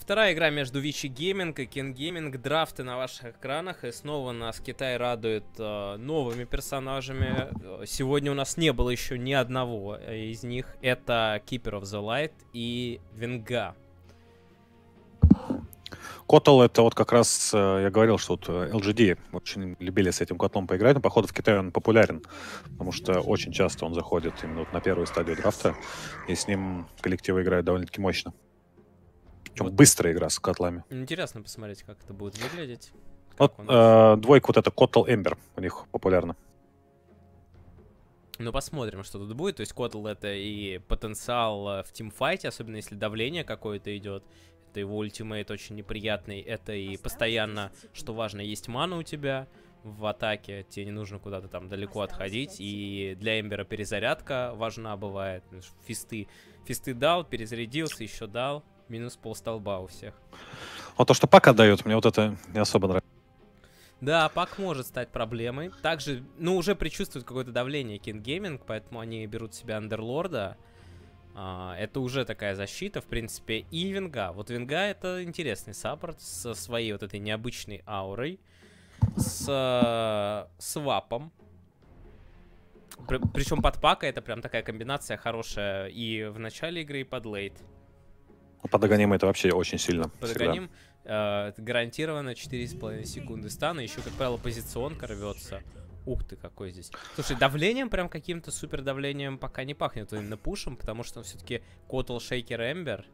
Вторая игра между Вичи Гейминг и King Gaming. Драфты на ваших экранах. И снова нас Китай радует новыми персонажами. Сегодня у нас не было еще ни одного из них. Это Keeper of the Light и Венга. Котл — это вот как раз, я говорил, что вот LGD очень любили с этим котлом поиграть, но, походу, в Китае он популярен, потому что очень часто он заходит именно вот на первую стадию драфта, и с ним коллективы играют довольно-таки мощно. Причем вот быстрая игра с котлами. Интересно посмотреть, как это будет выглядеть. Вот двойка вот это Котл Эмбер у них популярна. Ну, посмотрим, что тут будет. То есть Котл — это и потенциал в тимфайте, особенно если давление какое-то идет. Это его ультимейт очень неприятный. Это и постоянно, что важно, есть мана у тебя в атаке. Тебе не нужно куда-то там далеко отходить. И для Эмбера перезарядка важна бывает. Фисты дал, перезарядился, еще дал. Минус полстолба у всех. Вот то, что пак отдает, мне вот это не особо нравится. Да, пак может стать проблемой. Также, ну, уже предчувствует какое-то давление King Gaming, поэтому они берут себе Андерлорда. Это уже такая защита, в принципе. И Венга. Вот Венга — это интересный саппорт со своей вот этой необычной аурой. С свапом. Причем под пака это прям такая комбинация хорошая и в начале игры, и под лейт. Под Аганим это вообще очень сильно. Под Аганим гарантированно 4,5 секунды стана. Еще, как правило, позиционка рвется. Ух ты, какой здесь. Слушай, давлением, прям каким-то супер давлением пока не пахнет именно пушем, потому что все-таки Котл, Шейкер, Эмбер.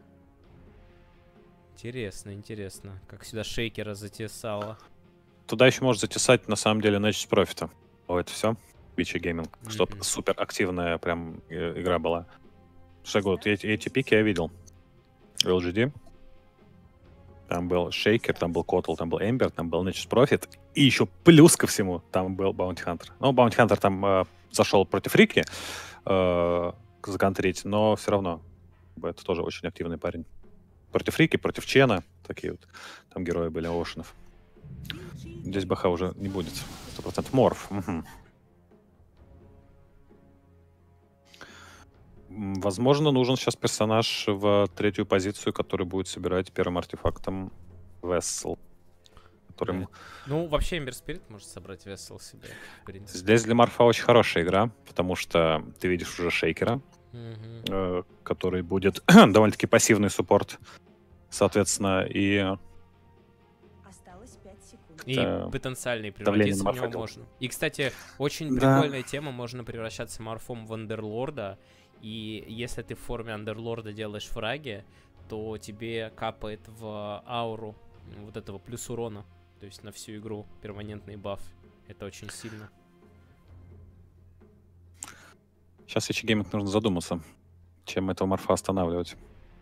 Интересно, интересно, как сюда Шейкера затесало. Туда еще может затесать, на самом деле, Nexus Profit. О, это все. Вичи Гейминг. Чтобы супер активная прям игра была. Что вот эти пики я видел. LGD. Там был Шейкер, там был Котл, там был Эмбер, там был Nexus Profit. И еще плюс ко всему там был Bounty Hunter. Ну, Bounty Hunter там зашел против Рики законтрить, но все равно это тоже очень активный парень. Против Рики, против Чена. Такие вот там герои были, Оушенов. Здесь БХ уже не будет. 100% Морф. Угу. Возможно, нужен сейчас персонаж в третью позицию, который будет собирать первым артефактом Vessel. Которым... Ну, вообще Эмбер Спирит может собрать Vessel себе, в принципе. Здесь для Морфа очень хорошая игра, потому что ты видишь уже Шейкера, который будет довольно-таки пассивный суппорт, соответственно, и потенциальный превратиться в него можно. И, кстати, очень прикольная тема, можно превращаться Морфом в Андерлорда. И если ты в форме Андерлорда делаешь фраги, то тебе капает в ауру вот этого плюс урона. То есть на всю игру перманентный баф. Это очень сильно. Сейчас Вичи Гейминг нужно задуматься, чем этого Морфа останавливать.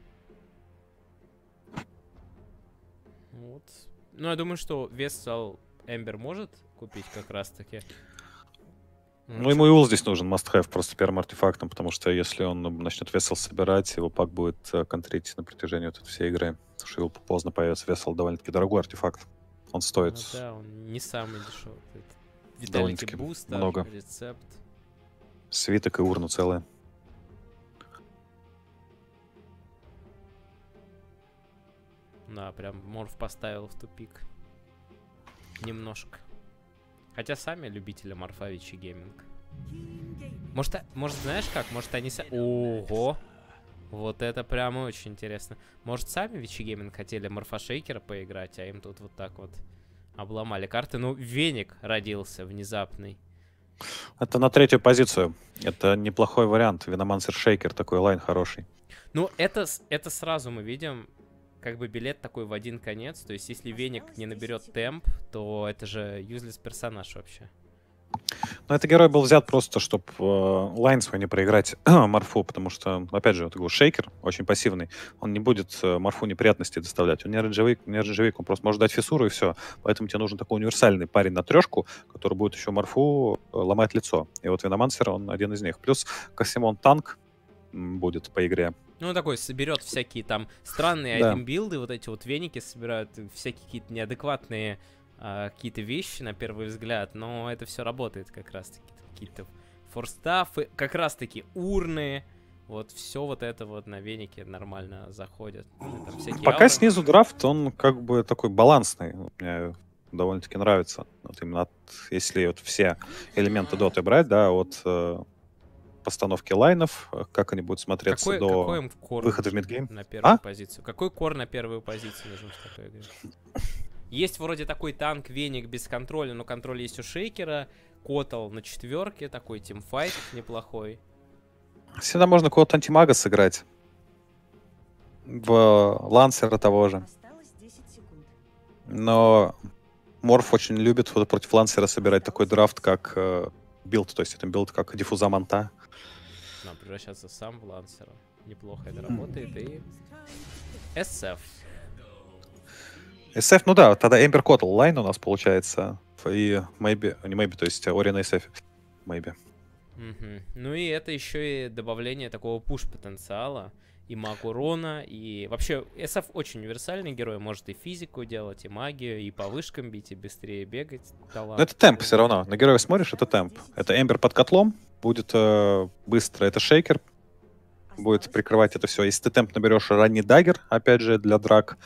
Вот. Ну, я думаю, что Vessel Эмбер может купить как раз-таки. Ну, ему и ул здесь нужен, must-have, просто первым артефактом, потому что если он начнет Vessel собирать, его пак будет контрить на протяжении вот этой всей игры. Потому что его поздно появится Vessel, довольно-таки дорогой артефакт. Он стоит... Ну, да, он не самый дешевый. Виталики бустер, много. Рецепт. Свиток и урну целая. Да, прям Морф поставил в тупик. Немножко. Хотя сами любители Морфа Вичи Гейминг. Может, знаешь как? Может, они сами... Ого! Вот это прям очень интересно. Может, сами Вичи Гейминг хотели Морфа Шейкера поиграть, а им тут вот так вот обломали карты. Ну, Веник родился внезапный. Это на третью позицию. Это неплохой вариант. Виномансер Шейкер, такой лайн хороший. Ну, это сразу мы видим... Как бы билет такой в один конец. То есть, если Веник не наберет темп, то это же юзлес персонаж вообще. Ну, этот герой был взят просто, чтобы лайн свой не проиграть Морфу, потому что, опять же, вот Шейкер очень пассивный. Он не будет Морфу неприятностей доставлять. Он не рейнджевик, он просто может дать фиссуру и все. Поэтому тебе нужен такой универсальный парень на трешку, который будет еще Морфу ломать лицо. И вот Виномансер, он один из них. Плюс ко всему он танк будет по игре. Ну, такой соберет всякие там странные айтем-билды, вот эти вот веники собирают, всякие какие-то неадекватные какие-то вещи на первый взгляд, но это все работает как раз-таки. Какие-то форстафы, как раз-таки урны Вот все вот это вот на венике нормально заходит. Или там всякие Пока ауры. снизу драфт, он как бы такой балансный. Вот мне довольно-таки нравится. Вот именно если вот все элементы доты брать, да, от постановки лайнов, как они будут смотреться Какой до им кор выхода в нужен мидгейм. на первую А? позицию? Какой кор на первую позицию нужен в такой игре? Есть вроде такой танк, веник без контроля, но контроль есть у Шейкера. Котл на 4, такой тимфайт неплохой. Всегда можно кого-то антимага сыграть. В Лансера того же. Но Морф очень любит вот против Лансера собирать такой драфт, как билд. То есть это билд как диффуза манта. Нам превращаться сам в Лансера. Неплохо это работает. И SF. SF, ну да, тогда Эмбер Коттл лайн у нас получается. И Maybe, не Maybe, то есть Ори на SF. Maybe. Мгм. Ну и это еще и добавление такого пуш-потенциала. И маг урона, и вообще SF очень универсальный герой. Может и физику делать, и магию, и по вышкам бить, и быстрее бегать. Но это темп все равно. На героя смотришь, это темп. Это Эмбер под котлом, будет быстро. Это Шейкер, будет прикрывать это все. Если ты темп наберешь, ранний даггер, опять же, для драк.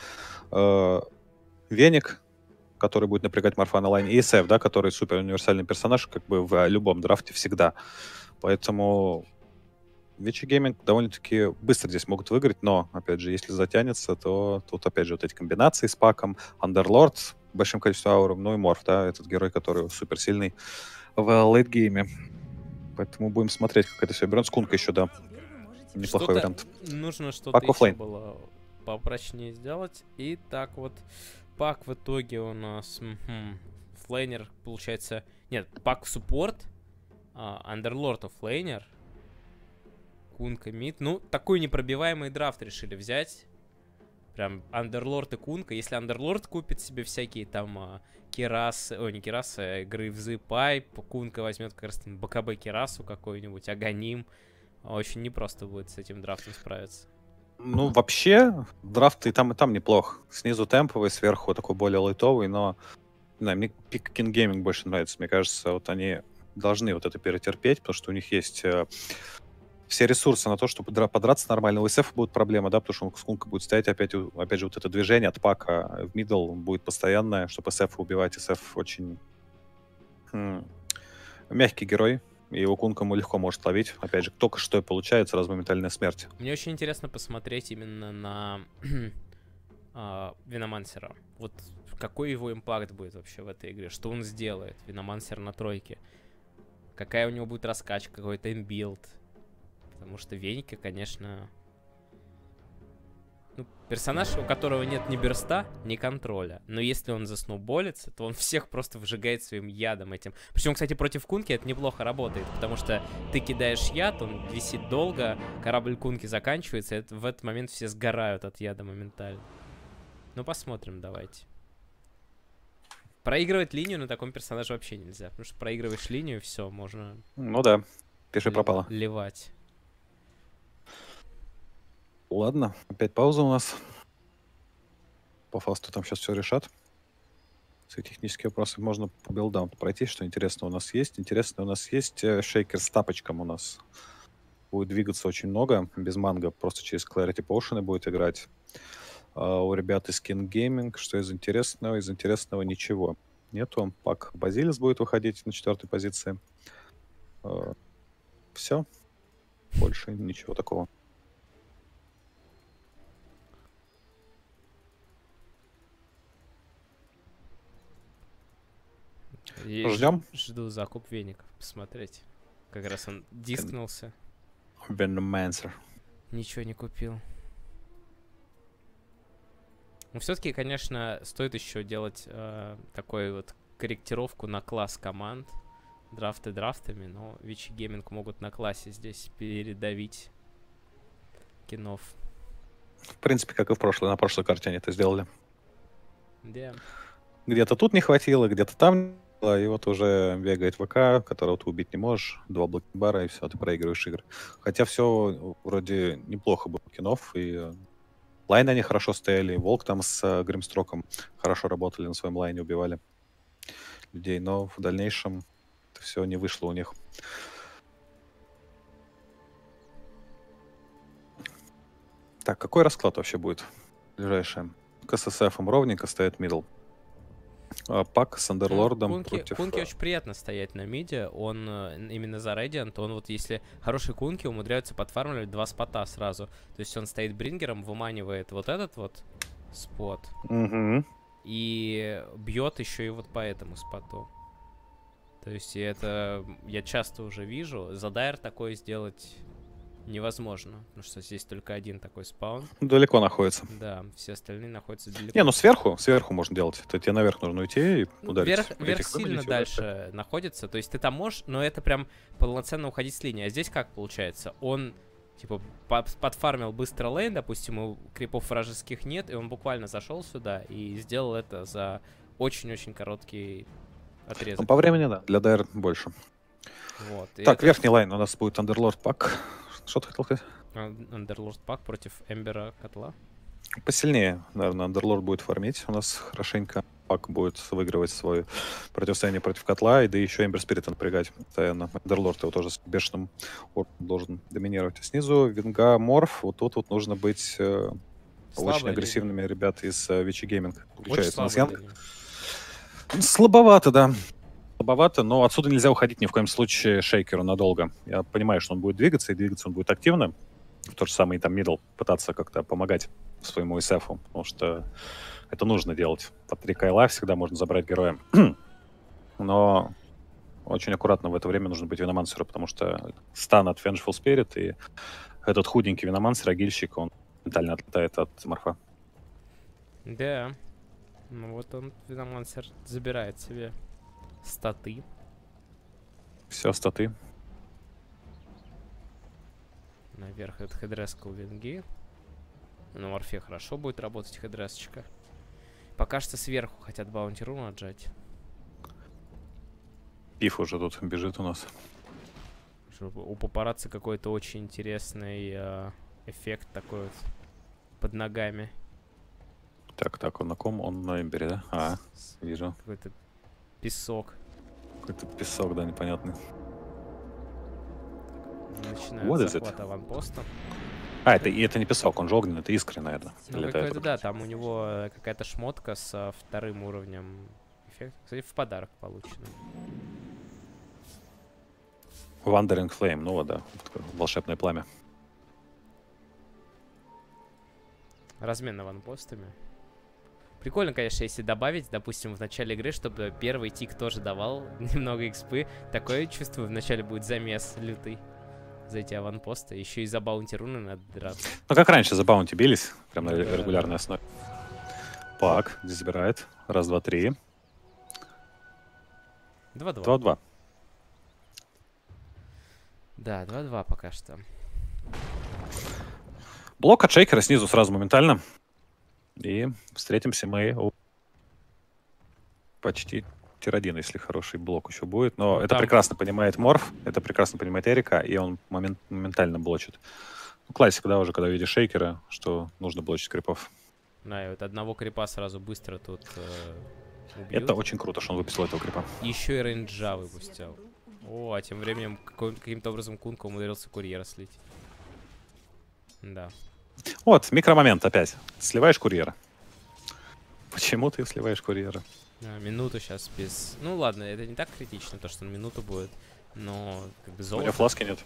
Веник, который будет напрягать Морфа на лайне. И SF, да, который супер универсальный персонаж, как бы в любом драфте всегда. Поэтому Вичи Гейминг довольно-таки быстро здесь могут выиграть, но, опять же, если затянется, то тут, опять же, вот эти комбинации с паком, Андерлорд с большим количеством ауров, ну и Морф, да, этот герой, который супер сильный в лейтгейме. Поэтому будем смотреть, как это все берет. Скунка еще, да, неплохой вариант. Нужно что-то Пак еще оффлейн. было попрочнее сделать. И так вот, пак в итоге у нас... Флейнер, получается... Нет, пак суппорт, Андерлорд флейнер, Кунка мид. Ну, такой непробиваемый драфт решили взять. Прям Андерлорд и Кунка. Если Андерлорд купит себе всякие там керасы... Ой, не керасы, а Грейвзы, Пайп. Кунка возьмет как раз там БКБ керасу какой-нибудь, Аганим. Очень непросто будет с этим драфтом справиться. Ну, вообще, драфт и там неплох. Снизу темповый, сверху такой более лайтовый, но не знаю, мне Peak King Gaming больше нравится. Мне кажется, вот они должны вот это перетерпеть, потому что у них есть все ресурсы на то, чтобы подраться нормально. У SF будет проблема, да, потому что он Скунка будет стоять опять же, вот это движение от пака в мидл будет постоянное, чтобы SF убивать. SF очень мягкий герой, и его Кунка ему легко может ловить. Опять же, только что и получается раз моментальная смерть. Мне очень интересно посмотреть именно на Виномансера. Вот какой его импакт будет вообще в этой игре? Что он сделает? Виномансер на тройке. Какая у него будет раскачка, какой-то имбилд. Потому что Веника, конечно... Ну, персонаж, у которого нет ни берста, ни контроля. Но если он засноуболится, то он всех просто выжигает своим ядом этим. Причем, кстати, против Кунки это неплохо работает, потому что ты кидаешь яд, он висит долго, корабль Кунки заканчивается, и в этот момент все сгорают от яда моментально. Ну, посмотрим, давайте. Проигрывать линию на таком персонаже вообще нельзя, потому что проигрываешь линию, все, можно... Ну да, пиши пропало. Ливать. Ладно, опять пауза у нас. По фасту там сейчас все решат. Все технические вопросы можно по билдам пройти, что интересно у нас есть. Интересно у нас есть шейкер с тапочком у нас. Будет двигаться очень много. Без манго просто через Clarity Potion будет играть. У ребят из King Gaming, что из интересного? Из интересного ничего нету. Пак Базилис будет выходить на 4-й позиции. Все. Больше ничего такого. Ждем. Жду закуп веников, посмотреть. Как раз он дискнулся. Venomancer. Ничего не купил. Но все-таки, конечно, стоит еще делать такую вот корректировку на класс команд. Драфты драфтами, но Вичи Гейминг могут на классе здесь передавить кинов. В принципе, как и на прошлой карте они это сделали. Да. Где-то тут не хватило, где-то там, и вот уже бегает ВК, которого ты убить не можешь, 2 блокбара, и все, ты проигрываешь игры. Хотя все вроде неплохо было кинов, и лайны они хорошо стояли, Волк там с Гримстроком хорошо работали на своем лайне, убивали людей, но в дальнейшем это все не вышло у них. Так, какой расклад вообще будет ближайший? С ССФ ровненько стоит мидл. Пак с Андерлордом против... Кунки очень приятно стоять на миде. Он именно за Radiant, он вот если хорошие кунки умудряются подфармливать 2 спота сразу. То есть он стоит брингером, выманивает вот этот вот спот. Угу. И бьет еще и вот по этому споту. То есть это я часто уже вижу. За дайр такое сделать невозможно. Потому что здесь только один такой спаун. Далеко находится. Да, все остальные находятся далеко. Не, ну сверху сверху можно делать. Это тебе наверх нужно уйти и ударить. Вверх сильно дальше находится. То есть ты там можешь, но это прям полноценно уходить с линии. А здесь как получается? Он типа подфармил быстро лейн, допустим, у крипов вражеских нет, и он буквально зашел сюда и сделал это за очень-очень короткий отрезок. Ну, по времени, да. Для дайр больше. Вот. Так, это... верхний лайн у нас будет Андерлорд Пак. Что ты хотел сказать? Андерлорд Пак против Эмбера Котла. Посильнее, наверное, Андерлорд будет фармить у нас хорошенько. Пак будет выигрывать свое противостояние против Котла, и да еще Эмбер Спирита напрягать постоянно. Андерлорд его тоже с бешеным уровнем должен доминировать. А снизу Винга, Морф. Вот тут вот нужно быть очень агрессивными ребят из Вичи Гейминг. Получается у нас Янг. Слабовато, да. Слабовато, но отсюда нельзя уходить ни в коем случае Шейкеру надолго. Я понимаю, что он будет двигаться, и двигаться он будет активно. В то же самое и там мидл пытаться как-то помогать своему ИСФу, потому что это нужно делать. Под 3 кайла всегда можно забрать героя. Но очень аккуратно в это время нужно быть Виномансеру, потому что стан от Vengeful Spirit и этот худенький Виномансер, агильщик, он ментально отлетает от Морфа. Да. Ну вот он, Виномансер, забирает себе статы. Все, статы. Наверх это хедреска у Винги. На Морфе хорошо будет работать хедресочка. Пока что сверху хотят баунти-рун отжать. Пиф уже тут бежит у нас. У папарацци какой-то очень интересный эффект такой вот под ногами. Так, он на ком? Он на Эмбере, да? А, вижу. Какой-то песок. Какой-то песок, да, непонятный. Начинают захват аванпоста. А, это не песок, он же огненный, это искры, наверное. Ну, какой-то, да, там у него какая-то шмотка со 2-м уровнем эффекта. Кстати, в подарок получено. Wandering Flame, ну вот, да, волшебное пламя. Размен аванпостами. Прикольно, конечно, если добавить, допустим, в начале игры, чтобы первый тик тоже давал немного экспы. Такое чувство, вначале будет замес лютый за эти аванпосты. Еще и за баунти руны надо драться. Ну, как раньше за баунти бились, прям на регулярной основе. Пак, здесь забирает. Раз, два, три. 2-2. 2-2. Да, 2-2 пока что. Блок от Шейкера снизу сразу моментально. И встретимся мы у почти тир-1, если хороший блок еще будет. Но это прекрасно понимает Морф, это прекрасно понимает Эрика, и он моментально блочит. Ну, классика, да, уже когда видишь Шейкера, что нужно блочить крипов. Да, и вот одного крипа сразу быстро тут убьют. Это очень круто, что он выпустил этого крипа. Еще и рейнджа выпустил. О, а тем временем каким-то образом Кунка умудрился курьера слить. Да. Вот, микромомент опять. Сливаешь курьера. Почему ты сливаешь курьера? Минуту сейчас без... Ну ладно, это не так критично, то что на минуту будет. Но как бы золото... У него фласки нет.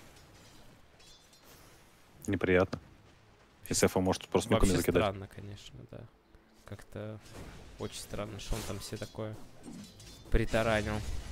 Неприятно. СФ может просто нюками закидать. Странно, конечно, да. Как-то очень странно, что он там все такое притаранил.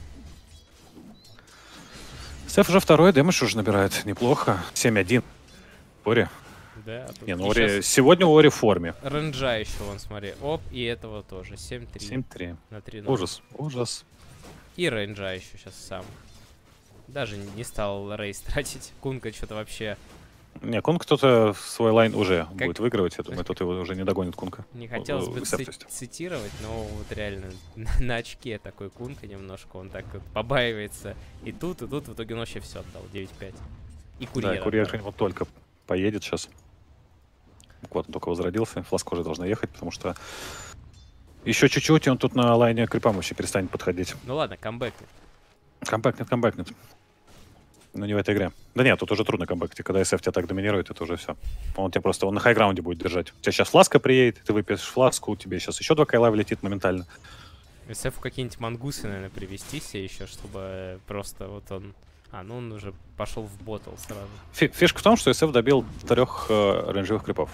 СФ уже второй, дэмэдж уже набирает неплохо. 7-1. Ори. Да. Не, ну Ори... Сегодня Ори в форме. Ренджа еще, вон, смотри. Оп, и этого тоже. 7-3. 7-3. На 3-0. Ужас, ужас. И рейнджа еще сейчас сам. Даже не стал рейс тратить. Кунка что-то вообще... Не, Кунг кто-то свой лайн уже будет выигрывать. Я думаю, тут его уже не догонит Кунка. Не хотелось бы цитировать, но вот реально на очке такой Кунка немножко. Он так вот побаивается. И тут в итоге он вообще все отдал. 9-5. И курьер. Да, курьер вот только поедет сейчас. Вот он только возродился. Фласко уже должна ехать, потому что еще чуть-чуть, и он тут на лайне крипам вообще перестанет подходить. Ну ладно, камбэкнет. Камбэкнет. Ну, не в этой игре. Да нет, тут уже трудно камбэкать. Когда SF тебя так доминирует, это уже все. Он тебя просто на хайграунде будет держать. У тебя сейчас фласка приедет, ты выпьешь фласку, тебе сейчас еще 2 кайла влетит моментально. SF какие-нибудь мангусы, наверное, привести себе еще, чтобы просто вот он... ну он уже пошел в ботл сразу. Фишка в том, что SF добил 3 рейнджевых крипов.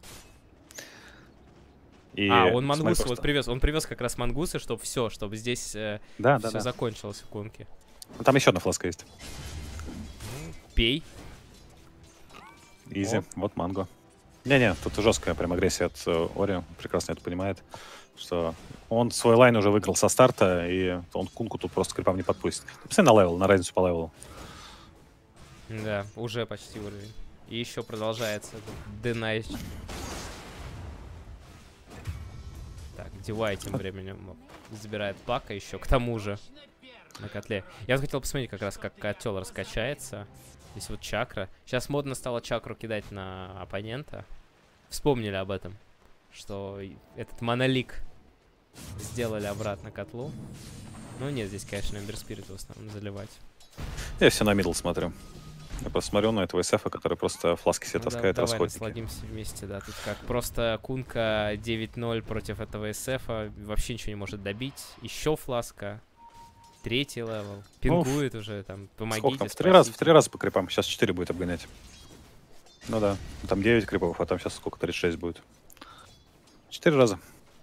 И он мангусы просто... вот привез. Он привез как раз мангусы, чтобы все, чтобы здесь все закончилось в кунке. Там еще одна фласка есть. Пей. Изи, вот манго. Не-не, тут жесткая прям агрессия от Ори, прекрасно это понимает, что он свой лайн уже выиграл со старта, и он кунку тут просто крипам не подпустит. Посмотри на левел, на разницу по левелу. Да, уже почти уровень. И еще продолжается динай. Так, Дивай тем временем забирает пака еще, к тому же, на котле. Я вот хотел посмотреть как раз, как котел раскачается. Здесь вот чакра. Сейчас модно стало чакру кидать на оппонента. Вспомнили об этом, что этот монолик сделали обратно котлу. Ну нет, здесь, конечно, Эмбер Спирит в основном заливать. Я все на мидл смотрю. Я просто смотрю на этого SF, который просто фласки себе таскает, давай расходники. насладимся вместе, да. Тут как просто кунка 9-0 против этого SF, вообще ничего не может добить. Еще фласка. 3-й левел. Пингует уже, там, помогите, там? В 3 раза по крипам. Сейчас 4 будет обгонять. Ну да. Там 9 крипов, а там сейчас сколько? 36 будет. 4 раза.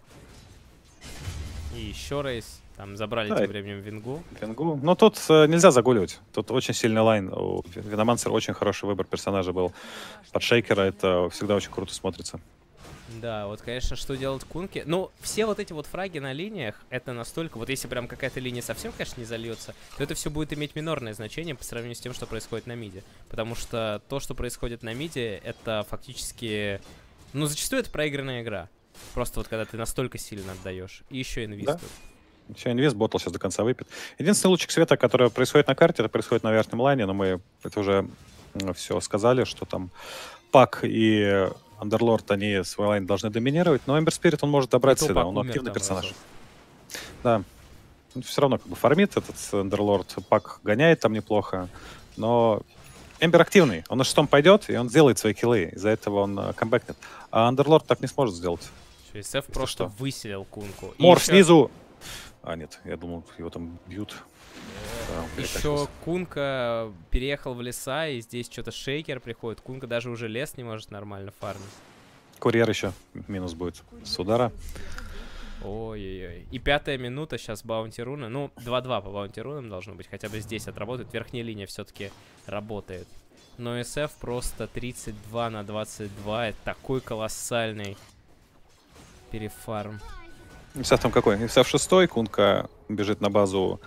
И еще рейс. Там забрали тем временем Вингу. Ну тут нельзя загуливать. Тут очень сильный лайн. У Виномансера очень хороший выбор персонажа был. Под шейкера это всегда очень круто смотрится. Да, вот, конечно, что делать кунки. Ну, все вот эти вот фраги на линиях, это настолько... Вот если прям какая-то линия совсем, конечно, не зальется, то это все будет иметь минорное значение по сравнению с тем, что происходит на миде. Потому что то, что происходит на миде, это фактически... Ну, зачастую это проигранная игра. Просто вот когда ты настолько сильно отдаешь. И еще инвист. Да. Еще инвист, ботл сейчас до конца выпит. Единственный лучик света, который происходит на карте, это происходит на верхнем лайне, но мы это уже все сказали, что там Пак и Андерлорд, они свой лайн должны доминировать, но Эмбер Спирит он может добрать сюда, он активный персонаж. Разок. Да, все равно как бы фармит этот Андерлорд, Пак гоняет там неплохо, но Эмбер активный, он на шестом пойдет, и он сделает свои киллы, из-за этого он камбэкнет. А Андерлорд так не сможет сделать. SF просто выселил кунку. Морф снизу! А, нет, я думал, его там бьют. Еще Кунка переехал в леса, и здесь что-то шейкер приходит. Кунка даже уже лес не может нормально фармить. Курьер еще минус будет с удара. Ой-ой-ой. И 5-я минута, сейчас баунти руна. Ну, 2-2 по баунти рунам должно быть. Хотя бы здесь отработает. Верхняя линия все-таки работает. Но SF просто 32 на 22. Это такой колоссальный перефарм. Сейчас там какой? Сейчас 6-й, Кунка бежит на базу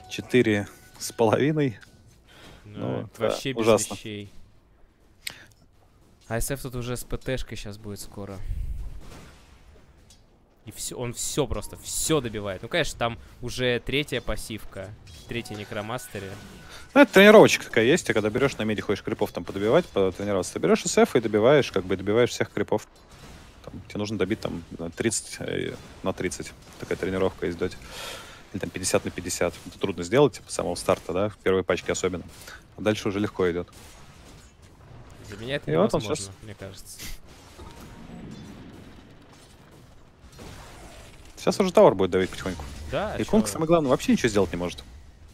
4,5. Ну, вообще без ужасно. вещей. А SF тут уже с ПТшкой сейчас будет скоро. И все, он все просто, все добивает. Ну, конечно, там уже 3-я пассивка. 3-й некромастере. Ну, это тренировочка такая есть. Ты когда берешь на миде, хочешь крипов там подобивать, потренироваться. Ты берешь SF и добиваешь, как бы добиваешь всех крипов. Там, тебе нужно добить там 30 на 30. Такая тренировка есть дать. Или там 50 на 50. Это трудно сделать, типа, с самого старта, да, в первой пачке особенно. А дальше уже легко идет. Для меня это невозможно, вот мне кажется. Сейчас уже тауэр будет давить потихоньку. Да, и Кунг, самое главное, вообще ничего сделать не может.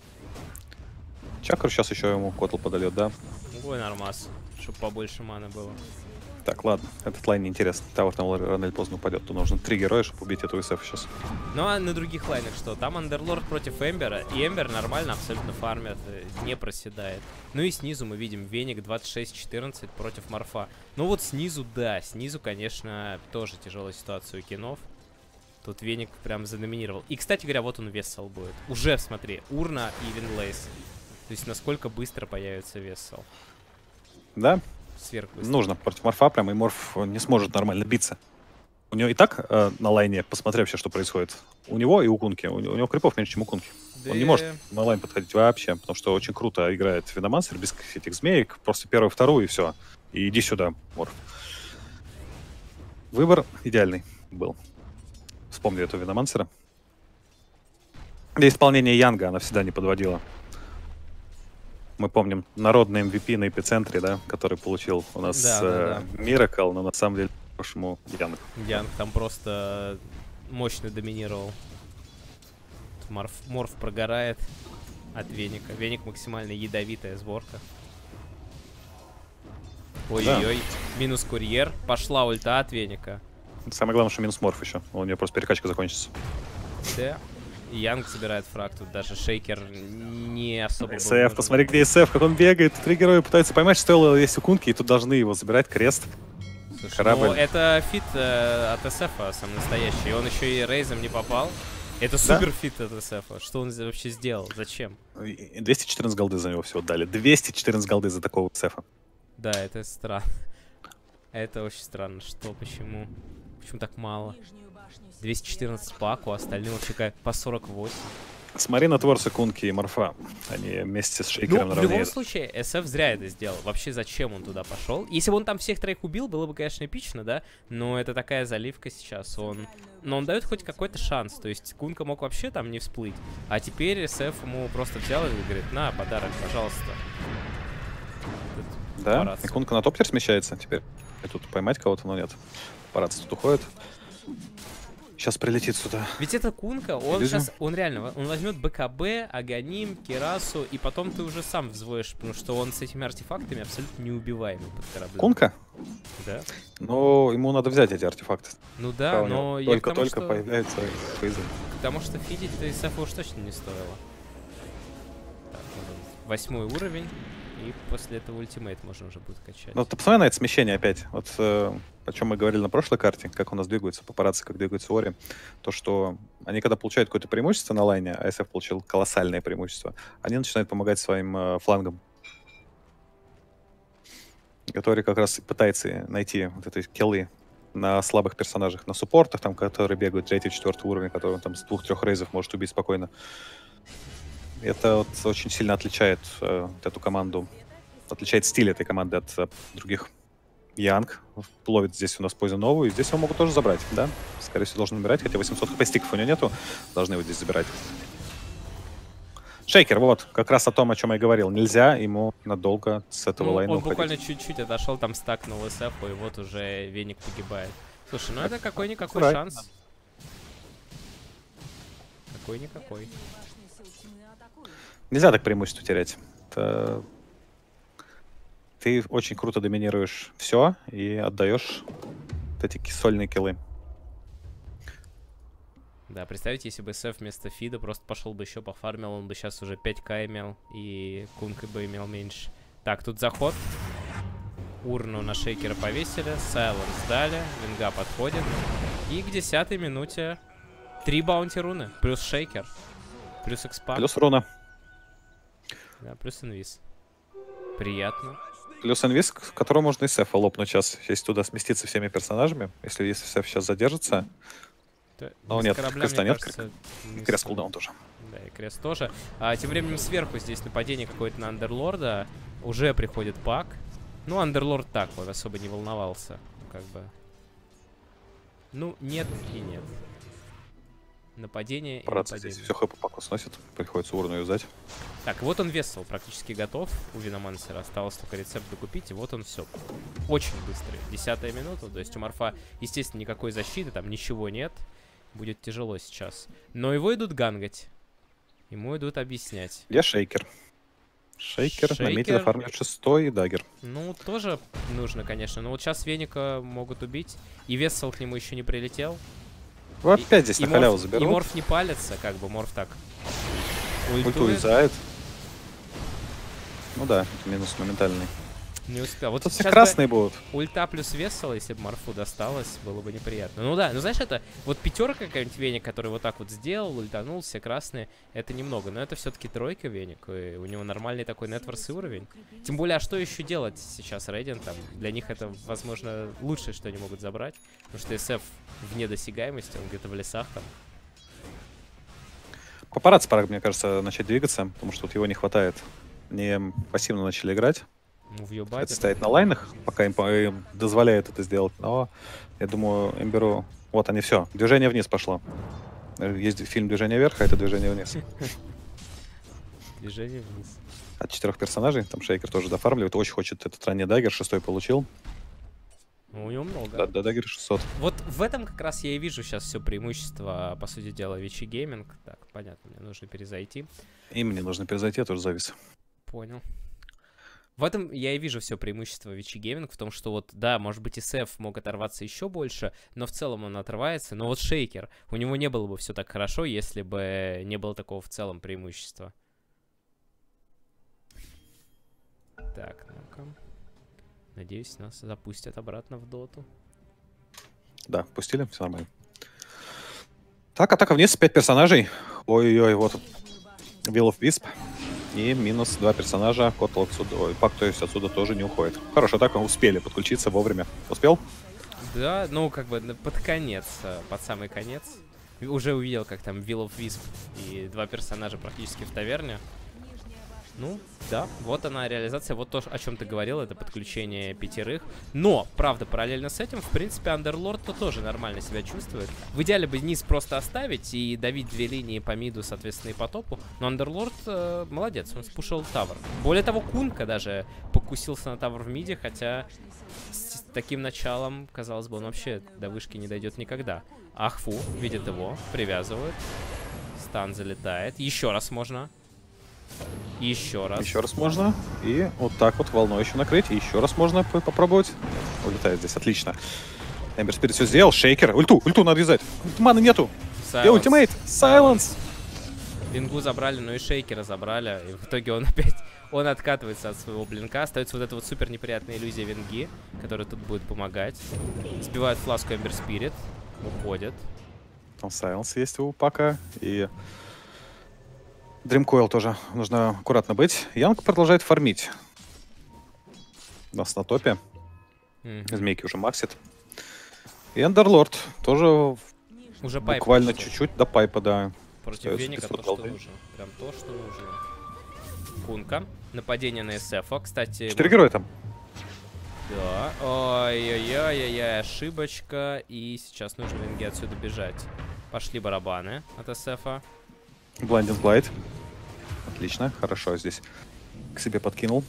Чакру сейчас еще ему котл подольет, да? Ой, нормас, чтобы побольше маны было. Так, ладно, этот лайн неинтересный. Тауэр там рано или поздно упадет. То нужно 3 героя, чтобы убить эту SF сейчас. Ну а на других лайнах что? Там Андерлорд против Эмбера. И Эмбер нормально абсолютно фармит, не проседает. Ну и снизу мы видим Веник 26-14 против Морфа. Ну вот снизу, да, снизу, конечно, тоже тяжелая ситуация у кинов. Тут Веник прям задоминировал. И, кстати говоря, вот он Вессел будет. Уже, смотри, Урна и Винлейс. То есть насколько быстро появится Вессел. Да. Сверхбыстро. Нужно против Морфа прям, и Морф не сможет нормально биться. У него и так на лайне, посмотрев все, что происходит, у него и у Кунки, у него крипов меньше, чем у Кунки. Да. Он не может на лайн подходить вообще, потому что очень круто играет Виномансер без этих змеек. Просто первую, вторую и все. И иди сюда, Морф. Выбор идеальный был. Вспомни эту Виномансера. Для исполнения Янга она всегда не подводила. Мы помним народный MVP на эпицентре, да, который получил у нас Miracle, но на самом деле по-хорошему Янг. Янг там просто мощно доминировал. Морф прогорает от Веника. Веник максимально ядовитая сборка. Ой-ой-ой, минус курьер. Пошла ульта от Веника. Самое главное, что минус Морф еще. У нее просто перекачка закончится. Да. Янг забирает фраг. Тут даже Шейкер не особо... СФ, посмотри, где СФ, как он бегает. Три героя пытаются поймать, что есть секундки, и тут должны его забирать. Крест. Слушай, корабль. Ну, это фит от СФ сам настоящий. Он еще и рейзом не попал. Это супер фит от СФ. Что он вообще сделал? Зачем? 214 голды за него всего дали. 214 голды за такого СФ. Да, это странно. Это очень странно. Что, почему? Почему так мало? 214 паку, остальные вообще по 48. Смотри на творцы Кунки и Морфа. Они вместе с Шейкером наравне. В любом случае, SF зря это сделал. Вообще, зачем он туда пошел? Если бы он там всех троих убил, было бы, конечно, эпично, да? Но это такая заливка сейчас. Но он дает хоть какой-то шанс. То есть Кунка мог вообще там не всплыть. А теперь SF ему просто взял и говорит: на, подарок, пожалуйста. Да, и Кунка на топ-тир смещается теперь. И тут поймать кого-то, но нет. Папарацци тут уходит. Сейчас прилетит сюда. Ведь это Кунка, он сейчас, он реально, он возьмет БКБ, Аганим, Кирасу, и потом ты уже сам взвоишь, потому что он с этими артефактами абсолютно неубиваемый под кораблем. Кунка? Да. Но ему надо взять эти артефакты. Ну да, но я только появляются фейзы. Потому что фидить-то из СФ уж точно не стоило. Так, 8 уровень. И после этого ультимейт можно уже будет качать. Ну, ты посмотри на это смещение опять. Вот о чем мы говорили на прошлой карте, как у нас двигаются папарацци, как двигаются Ори. То, что они, когда получают какое-то преимущество на лайне, а SF получил колоссальное преимущество, они начинают помогать своим флангам. Который как раз пытается найти вот эти киллы на слабых персонажах, на суппортах, там, которые бегают 3-4 уровня, которые там с 2-3 рейзов может убить спокойно. Это вот очень сильно отличает эту команду, отличает стиль этой команды от других. Янг ловит здесь у нас Poison новую, и здесь его могут тоже забрать, да? Скорее всего, должен набирать, хотя 800 хп стиков у него нету, должны его здесь забирать. Шейкер, вот, как раз о том, о чем я говорил. Нельзя ему надолго с этого лайна уходить. Он буквально чуть-чуть отошел, там стакнул СФ, и вот уже Веник погибает. Слушай, ну это какой-никакой шанс. Какой-никакой. Нельзя так преимущество терять. Ты очень круто доминируешь все и отдаешь вот эти сольные киллы. Да, представьте, если бы СФ вместо фида просто пошел бы еще пофармил, он бы сейчас уже 5к имел, и Кунка бы имел меньше. Так, тут заход. Урну на Шейкера повесили, Сайленс дали, Винга подходит. И к 10-й минуте 3 баунти руны, плюс Шейкер, плюс экспа. Плюс руна. Да, плюс инвиз. Приятно. Плюс инвиз, которого можно из Сефа лопнуть сейчас, если туда сместиться всеми персонажами. Если Сеф сейчас задержится. Но нет, креста нет. Крест кулдаун тоже. Да, и крест тоже. А тем временем сверху здесь нападение какое-то на Андерлорда. Уже приходит пак. Ну, Андерлорд так вот особо не волновался. Как бы. Ну, нет и нет. Нападение и нападение. Здесь все хп паку сносит. Приходится урну юзать. Так, вот он весел практически готов у Виномансера. Осталось только рецепт докупить, и вот он все. Очень быстрый. 10-я минута. То есть у Морфа, естественно, никакой защиты, там ничего нет. Будет тяжело сейчас. Но его идут гангать. Ему идут объяснять. Где Шейкер? Шейкер на мете зафармит 6-й и даггер. Ну, тоже нужно, конечно. Но вот сейчас Веника могут убить. И Вессел к нему еще не прилетел. Вот опять здесь на халяву заберут. И Морф не палится, как бы. Морф так ульту юзает. Ну да, это минус моментальный. Не успел. Вот тут все красные будут. Ульта плюс Вессел, если бы Морфу досталось, было бы неприятно. Ну да, ну знаешь, это вот пятерка какая-нибудь Веник, который вот так вот сделал, ультанул, все красные, это немного. Но это все-таки тройка Веник, и у него нормальный такой нетворс уровень. Тем более, а что еще делать сейчас Radiant? Там, для них это, возможно, лучшее, что они могут забрать. Потому что SF вне досягаемости, он где-то в лесах там. Папарацци пора, мне кажется, начать двигаться, потому что вот его не хватает. Они пассивно начали играть. Ну, это стоит на лайнах, пока им дозволяет это сделать. Но я думаю, Эмберу... Вот они, все. Движение вниз пошло. Есть фильм «Движение вверх», а это «Движение вниз». движение вниз. От 4 персонажей. Там Шейкер тоже дофармливает. Очень хочет этот ранний даггер. 6-й получил. Ну, у него много. Да, даггер 600. Вот в этом как раз я и вижу сейчас все преимущество, по сути дела, Вичи Гейминг. Так, понятно, мне нужно перезайти. И мне нужно перезайти, я тоже завис. Понял. В этом я и вижу все преимущество Вичи Гейминг, в том, что вот, да, может быть, SF мог оторваться еще больше, но в целом он отрывается. Но вот Шейкер, у него не было бы все так хорошо, если бы не было такого в целом преимущества. Так, ну-ка. Надеюсь, нас запустят обратно в доту. Да, пустили, все нормально. Так, атака вниз, 5 персонажей. Ой-ой-ой, вот Will of Wisp. И минус 2 персонажа. Котл отсюда, ой, Пак, то есть отсюда тоже не уходит. Хорошая атака, успели подключиться вовремя. Успел? Да, ну как бы под конец, под самый конец. Уже увидел, как там Will of Wisp и 2 персонажа практически в таверне. Ну, да, вот она реализация, вот то, о чем ты говорил, это подключение 5. Но, правда, параллельно с этим, в принципе, Андерлорд-то тоже нормально себя чувствует. В идеале бы низ просто оставить и давить 2 линии по миду, соответственно, и по топу. Но Андерлорд молодец, он спушил тавр. Более того, Кунка даже покусился на тавр в миде, хотя с таким началом, казалось бы, он вообще до вышки не дойдет никогда. Ахфу видит его, привязывает. Стан залетает. Еще раз можно. Еще раз. Еще раз можно. И вот так вот волной еще накрыть. И еще раз можно попробовать. Улетает здесь, отлично. Эмбер Спирит все сделал. Шейкер. Ульту надо вязать. Маны нету. И ультимейт. Сайленс. Вингу забрали, но и Шейкера забрали. И в итоге он опять... Он откатывается от своего блинка. Остается вот эта вот супер неприятная иллюзия Винги, которая тут будет помогать. Сбивает фласку Эмбер Спирит. Уходит. Там Сайленс есть у Пака. И... Дримкоил тоже нужно аккуратно быть. Янг продолжает фармить. У нас на топе. Змейки уже максит. И Эндерлорд тоже уже буквально чуть-чуть до пайпа, да. Против Веника то, что нужно. Прям то, что нужно. Кунка. Нападение на СФ. Кстати... 4 героя там. Да. Ой-ой-ой-ой-ой, ошибочка. И сейчас нужно Винге отсюда бежать. Пошли барабаны от СФа. Blinding Blight. Отлично, хорошо здесь к себе подкинул.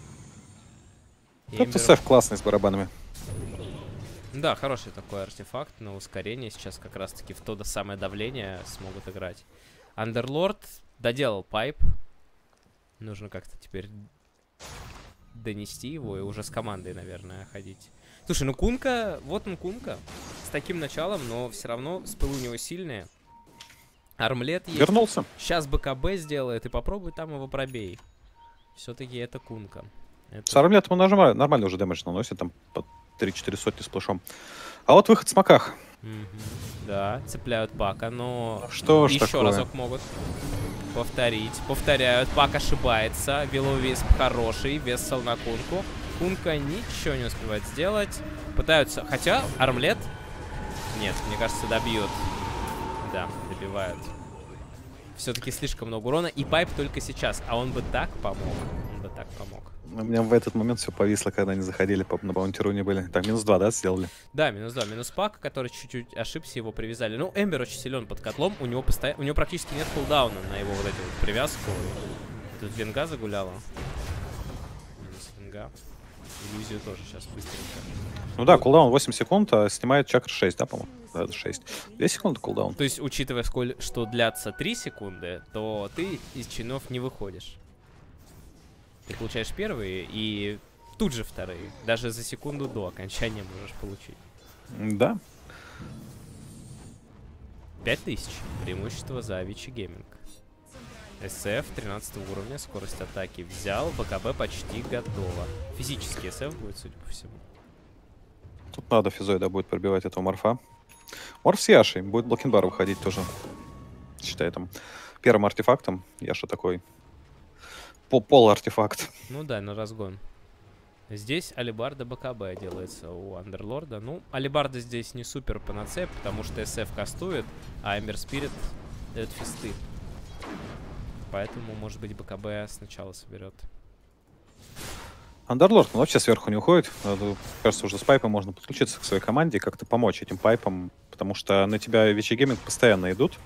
Тут СФ классный с барабанами. Да, хороший такой артефакт на ускорение. Сейчас как раз-таки в то самое давление смогут играть. Андерлорд доделал пайп. Нужно как-то теперь донести его и уже с командой, наверное, ходить. Слушай, ну Кунка, вот он Кунка. С таким началом, но все равно спылы у него сильные. Армлет есть. Вернулся. Сейчас БКБ сделает и попробуй там его пробей. Все-таки это Кунка. С армлетом он нормально уже дэмэдж наносит, там по 3-4 сотни сплэшом. А вот выход в смоках. Да, цепляют Пака, но что ж еще такое? Разок могут повторить. Повторяют, Пак ошибается. Will of Wisp хороший, вессел на Кунку. Кунка ничего не успевает сделать. Пытаются, хотя армлет... Нет, мне кажется, добьют. Да, добивают. Все-таки слишком много урона. И пайп только сейчас. А он бы так помог. Он бы так помог. У меня в этот момент все повисло, когда они заходили, на баунтиру не были. Так, минус 2, да, сделали? Да, минус 2. Минус Пак, который чуть-чуть ошибся, его привязали. Ну, Эмбер очень силен под котлом. У него практически нет кулдауна на его вот эту вот привязку. Тут Винга загуляла. Минус Винга. Иллюзию тоже сейчас быстренько. Ну да, кулдаун 8 секунд, а снимает чакр 6, да, по-моему? Да, 6. 2 секунды кулдаун. То есть, учитывая, что длятся 3 секунды, то ты из чинов не выходишь. Ты получаешь первые и тут же вторые. Даже за секунду до окончания можешь получить. Да. 5000. Преимущество за Вичи Гейминг. СФ 13 уровня, скорость атаки взял, БКБ почти готово. Физический СФ будет, судя по всему. Тут надо физой, да, будет пробивать этого морфа. Морф с Яшей. Будет блокинбар выходить тоже. Считай, там первым артефактом. Яша такой пол-артефакт. Ну да, на разгон. Здесь алибарда БКБ делается у Андерлорда. Ну, алибарда здесь не супер панацея, потому что СФ кастует, а Эмбер Спирит дает фисты. Поэтому, может быть, БКБ сначала соберет. Андерлорд, ну, вообще сверху не уходит. Кажется, уже с пайпом можно подключиться к своей команде и как-то помочь этим пайпам, потому что на тебя Вичи Гейминг постоянно идут.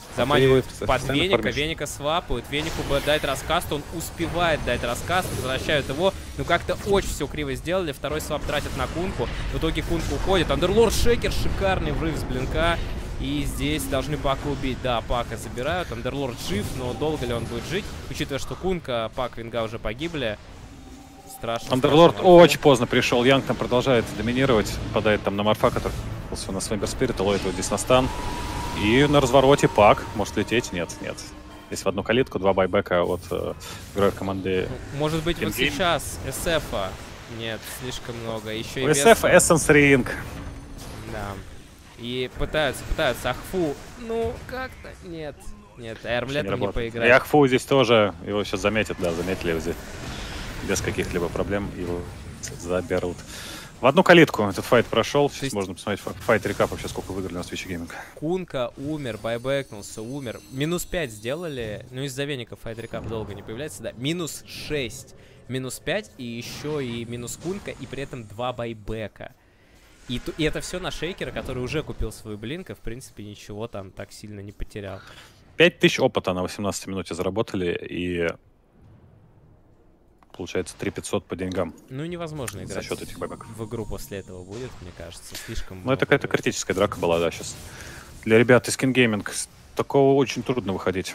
Заманивают под Веника, Веника свапают, Венику бы дать раскаст, он успевает дать раскаст, возвращают его, но как-то очень все криво сделали, второй свап тратит на Кунку, в итоге Кунка уходит, Андерлорд Шейкер, шикарный врыв с блинка, и здесь должны Пака убить, да, Пака забирают, Андерлорд жив, но долго ли он будет жить, учитывая, что Кунка, Пак, Винга уже погибли, страшно. Андерлорд очень поздно пришел, Янг там продолжает доминировать, попадает там на Марфа, который на Свембер Спирит, ловит его здесь на стан. И на развороте Пак может лететь. Нет. Здесь в одну калитку, 2 байбека от героев команды. Может быть, вот сейчас SF-а. Нет, слишком много. Еще и SF Essence Ring. Да. И пытаются. Ахфу, ну, как-то нет. Эрмлетом не поиграть. И Ахфу здесь тоже, его сейчас заметят, да, заметили его здесь. Без каких-либо проблем его заберут. В одну калитку этот файт прошел. Сейчас можно посмотреть файт рекап вообще, сколько выиграли на Switch Gaming. Кунка умер, байбэкнулся, умер. Минус 5 сделали. Ну, из-за Веника файт рекап долго не появляется, да. Минус 6. Минус 5 и еще и минус Кунка, и при этом 2 байбека. И это все на Шейкера, который уже купил свою блинк, и в принципе ничего там так сильно не потерял. 5000 опыта на 18 минуте заработали, и получается 3500 по деньгам. Ну, невозможно играть за счет этих байбеков. В игру после этого будет, мне кажется, слишком. Ну, это какая-то критическая драка была, да, сейчас. Для ребят из King Gaming такого очень трудно выходить.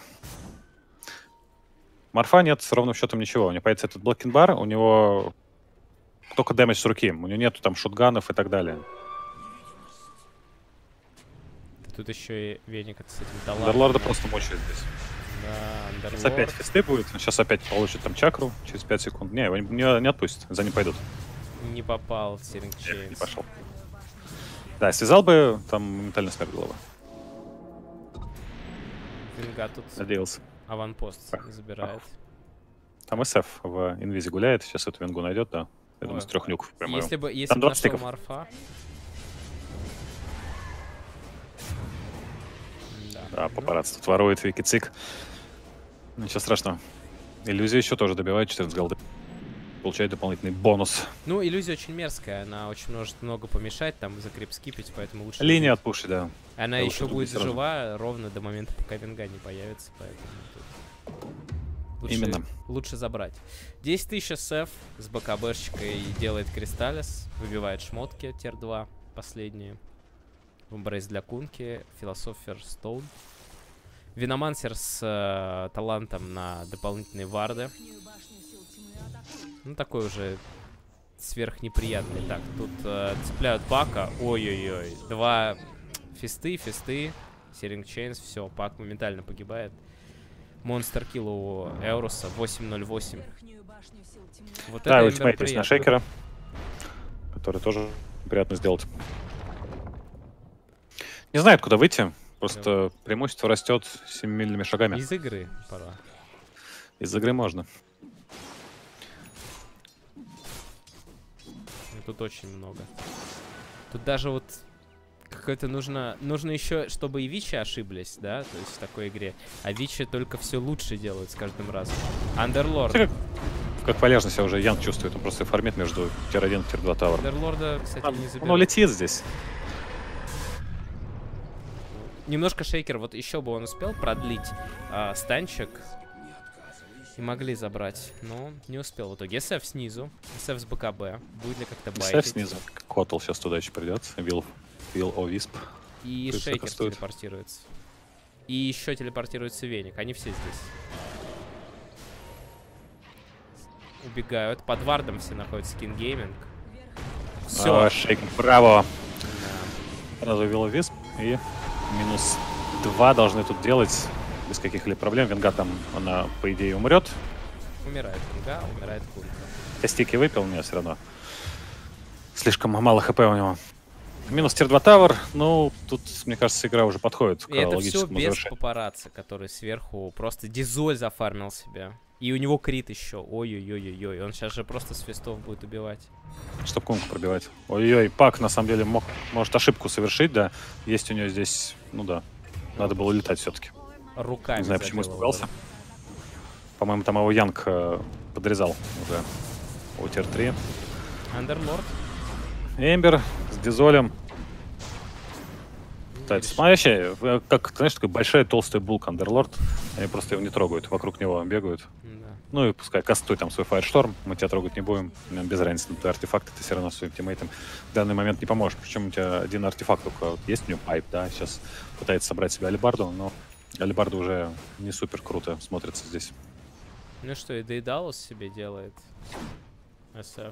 Марфа нет с ровным счетом ничего. У него появится этот блокинг-бар, у него только дэмэдж с руки, у него нету там шотганов и так далее. Тут еще и Веник с этим талантом. Андерлорда просто мучает здесь. Да, Андерлорд. Сейчас опять фисты будет, сейчас опять получит там чакру через 5 секунд. Не, его не отпустят, за ним пойдут. Не попал в Сиринг Чейнс. Не пошел. Да, связал бы, там моментально смерть была бы. Винга тут надеялся. Аванпост забирает. Там SF в инвизе гуляет, сейчас эту вингу найдет, да. Я думаю, с 3 нюков прямо. Если бы нашел Марфа. Да, папарацци тут ворует Викицик. Ничего страшного. Иллюзия еще тоже добивает 14 голды. Получает дополнительный бонус. Ну, иллюзия очень мерзкая, она очень может много помешать, там закрепскипить, поэтому лучше... Линия отпушить, да. Она еще будет жива ровно до момента, пока Винга не появится, поэтому... Лучше, именно. Лучше забрать. 10 тысяч SF с БКБшечкой делает Кристаллис, выбивает шмотки, тир-2 последние. Эмбрейс для Кунки, Философер Стоун. Виномансер с талантом на дополнительные варды. Ну, такой уже сверхнеприятный. Так, тут цепляют Пака. Ой-ой-ой. 2 фисты. Сиринг Чейнс. Все, Пак моментально погибает. Монстер килл у Эуруса. 808. Вот да, это ультимейт есть на Шейкера, который тоже приятно сделать. Не знает, куда выйти. Просто преимущество растет 7-мильными шагами. Из игры пора. Из игры можно. Тут очень много. Тут даже вот какое-то нужно еще, чтобы и Вичи ошиблись, да, то есть в такой игре. А Вичи только все лучше делают с каждым разом. Андерлорд. Как полезно себя уже Янг чувствует, он просто фармит между тир-1 и тир-2 тавер. Андерлорда, кстати, не заберет. Он летит здесь. Немножко Шейкер, вот еще бы он успел продлить станчик. И могли забрать, но не успел в итоге. SF снизу, SF с БКБ. Будет ли как-то байтить? SF снизу. Котл сейчас туда еще придет. Will о Висп. И Шейкер телепортируется. И еще телепортируется Веник. Они все здесь. Убегают. Под вардом все находятся King Gaming. Все. Шейкер, браво. Сразу Will о Висп. И минус 2 должны тут делать. Без каких-либо проблем. Винга там, она, по идее, умрет. Умирает Винга, умирает Кунка. Костики выпил, нет, все равно. Слишком мало хп у него. Минус тир-2 тавер. Ну, тут, мне кажется, игра уже подходит к логическому завершению. Это все без папарацци, который сверху просто дизоль зафармил себя. И у него крит еще. Ой-ой-ой-ой-ой. Он сейчас же просто свистов будет убивать. Чтоб Кунку пробивать. Ой-ой, Пак, на самом деле, может ошибку совершить, да. Есть у него здесь, ну да. Надо было летать все-таки. Руками. Не знаю, почему испугался. По-моему, там его Янг подрезал уже. У тир-3. Андерлорд. Эмбер с дизолем. пытается. Вообще, как, знаешь, такой большой толстый булк Андерлорд. Они просто его не трогают, вокруг него бегают. Да. Ну и пускай кастуй там свой Фаершторм, мы тебя трогать не будем. Нам без разницы, на твой артефакт, ты все равно своим тиммейтам в данный момент не поможешь. Причем у тебя один артефакт только вот есть у него пайп, да, сейчас пытается собрать себе алибарду, но алибарда уже не супер круто смотрится здесь. Ну что, и Дейдалус себе делает. SF.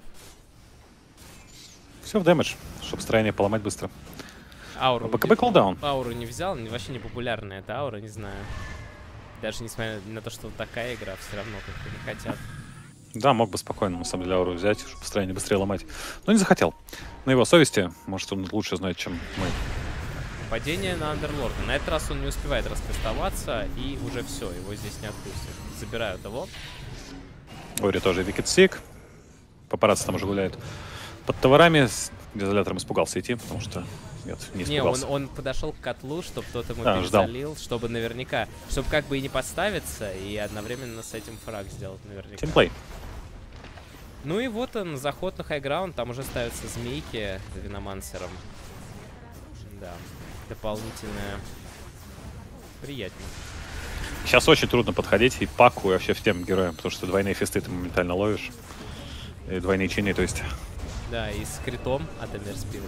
Все в дэмэдж, чтобы строение поломать быстро. Ауру. БКБ колдаун. Ауру не взял, вообще не популярная эта аура, не знаю. Даже несмотря на то, что вот такая игра, все равно как-то не хотят. Да, мог бы спокойно, на самом деле, ауру взять, чтобы строение быстрее ломать. Но не захотел. На его совести, может, он лучше знает, чем мы. Падение на Андерлорда. На этот раз он не успевает раскастоваться, и уже все, его здесь не отпустят. Забирают его. Ори тоже Викет Сик. Папарацци там уже гуляет под товарами. С изолятором испугался идти, потому что... Нет, не испугался. Он подошел к котлу, чтобы кто-то ему ждал. перезалил, чтобы наверняка... Чтобы как бы и не подставиться, и одновременно с этим фраг сделать наверняка. Тимплей. Ну и вот он, заход на хайграунд. Там уже ставятся змейки за Виномансером. Да. Дополнительное. Приятнее. Сейчас очень трудно подходить и паку, и вообще всем героям, потому что двойные фисты ты моментально ловишь. И двойные чины, то есть... Да, и с критом от Эмерспила.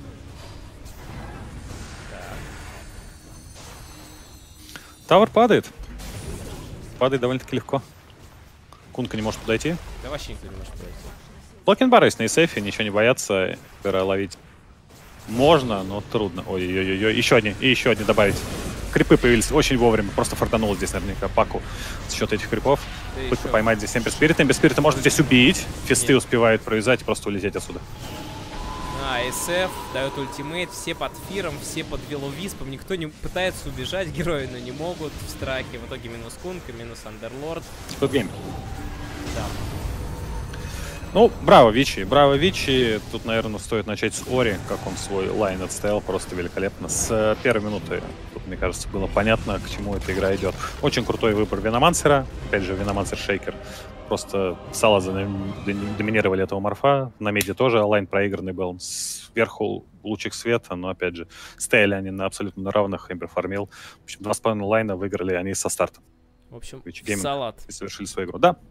Тавр падает. Падает довольно-таки легко. Кунка не может подойти. Да вообще никто не может подойти. Блокинбар есть на сейфе, ничего не боятся. Гора ловить можно, но трудно. Ой-ой-ой, еще одни, и еще одни добавить. Крипы появились очень вовремя, просто фартануло здесь наверняка паку за счет этих крипов. Пытка поймать здесь Эмберспирита. Эмберспирита можно здесь убить. Фисты успевают провязать и просто улететь отсюда. SF дает ультимейт, все под фиром, все под Виллоу-Виспом, никто не пытается убежать, герои, но не могут в страхе. В итоге минус Кунка, минус Андерлорд. Спидгейм. Да. Ну, браво, Вичи. Браво, Вичи. Тут, наверное, стоит начать с Ори, как он свой лайн отстоял. Просто великолепно. С первой минуты, тут, мне кажется, было понятно, к чему эта игра идет. Очень крутой выбор Виномансера. Опять же, Виномансер Шейкер. Просто Салазы доминировали этого морфа. На миде тоже лайн проигранный был. Сверху лучик света, но, опять же, стояли они на абсолютно на равных. Эмбер фармил. В общем, 2,5 лайна выиграли они со старта. В общем, салат. И совершили свою игру. Да.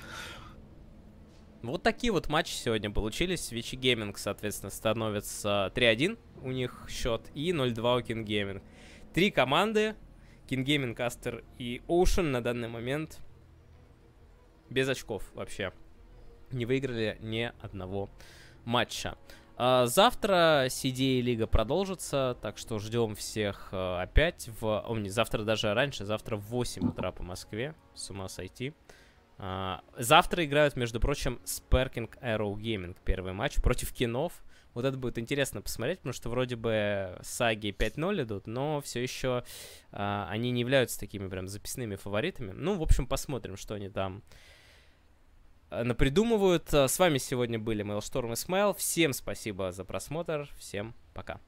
Вот такие вот матчи сегодня получились. Вичи Гейминг, соответственно, становится 3-1 у них счет и 0-2 у King Gaming. Три команды, King Gaming, Aster и Ocean на данный момент без очков вообще. Не выиграли ни одного матча. Завтра CDA Лига продолжится, так что ждем всех опять. Завтра даже раньше, завтра в 8 утра по Москве. С ума сойти. Завтра играют, между прочим, Sparking Arrow Gaming. Первый матч против Кинов. Вот это будет интересно посмотреть, потому что вроде бы саги 5-0 идут, но все еще они не являются такими прям записными фаворитами. Ну, в общем, посмотрим, что они там напридумывают. С вами сегодня были Mailstorm и Smile. Всем спасибо за просмотр. Всем пока.